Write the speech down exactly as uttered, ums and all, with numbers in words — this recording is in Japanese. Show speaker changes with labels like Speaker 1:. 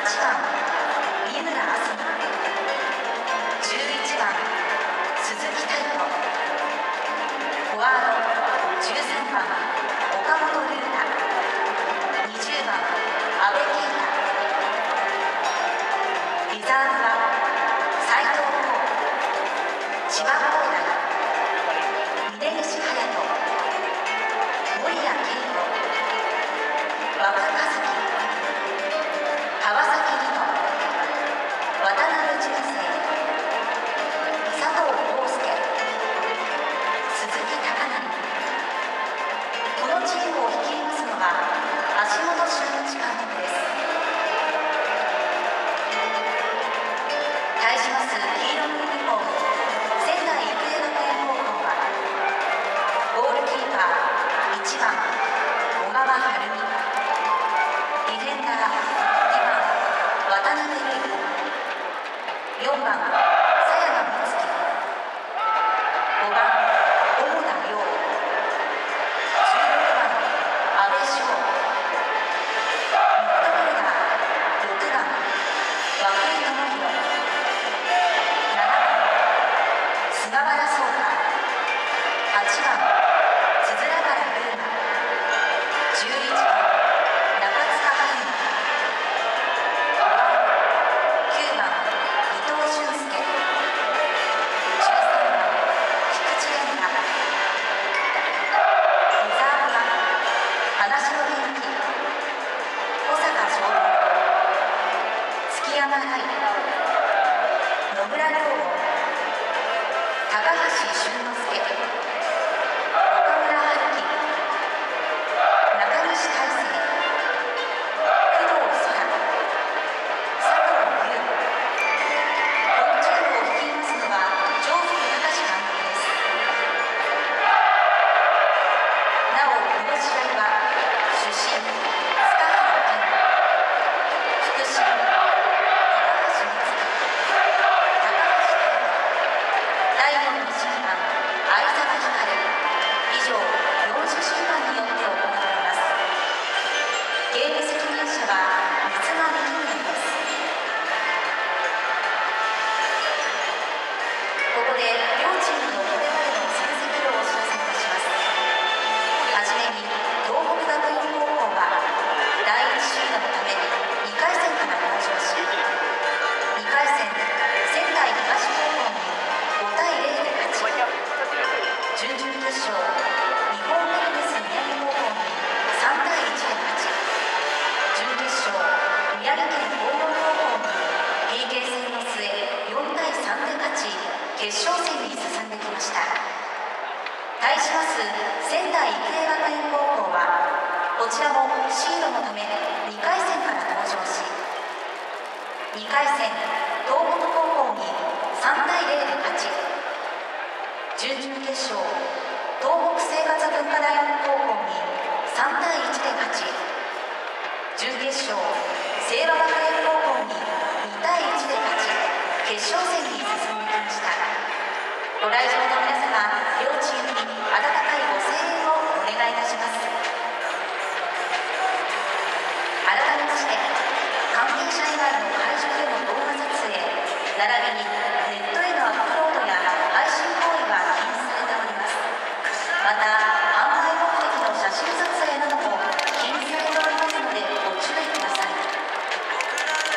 Speaker 1: ちばん三村あすみ、じゅういちばん鈴木泰斗、フォワードじゅうさんばん岡本龍太、にじゅうばん阿部圭太、リザーブは斉藤光、千葉光大、峯岸隼人、森谷圭吾、若葉月、川崎理人、渡辺純正、佐藤康介、鈴木貴成。このチームを率いますのは橋本俊一監督です。対します黄色のユニフォーム、仙台育英学園高校はゴールキーパーいちばん小川晴美、ディフェンダーにばん渡辺瑠衣、よんばん佐山美月、ごばん小野田亮、じゅうろくばん阿部翔、ミッドフィルダーろくばん涌井智弘、ななばん菅原壮太、はちばん鈴原優馬、じゅういちばん中塚春馬、フォワードきゅうばん伊藤俊介、じゅうさんばん菊池蓮太、リザーブは花城元気、小坂翔吾、築山愛、野村亮吾、高橋俊之介、岡村春樹、中西大成、工藤空、佐藤優。このチームを率いますのは城福隆監督です。なおこの試合は主審塚原健、副審高橋光樹、高橋大吾、第よんの審判相澤光、以上よん種審判によって行われます。ゲーム責任者は三間幹宗です。ここで両チームのこれまでの成績をお知らせいたします。はじめに東北学院高校はだいいちシードのためにかい戦から登場し、にかい戦仙台東高校にごたいゼロで勝ち、準々決勝日本ベルネス宮城高校にさんたいいちで勝ち、準決勝宮城県工業高校に ピーケー 戦の末よんたいさんで勝ち、決勝戦に進んできました。対します仙台育英学園高校はこちらもシードのためにかい戦から登場し、にかい戦東北高校にさんたいゼロで勝ち、準々決勝東北生活文化大学高校にさんたいいちで勝ち、準決勝清和学園高校ににたいいちで勝ち、決勝戦に進んできました。ご来場の皆様、両チームに温かいご声援をお願いいたします。改めまして、関係者以外の会場での動画撮影並びにネットへのアップロードや配信行為は禁止されております。また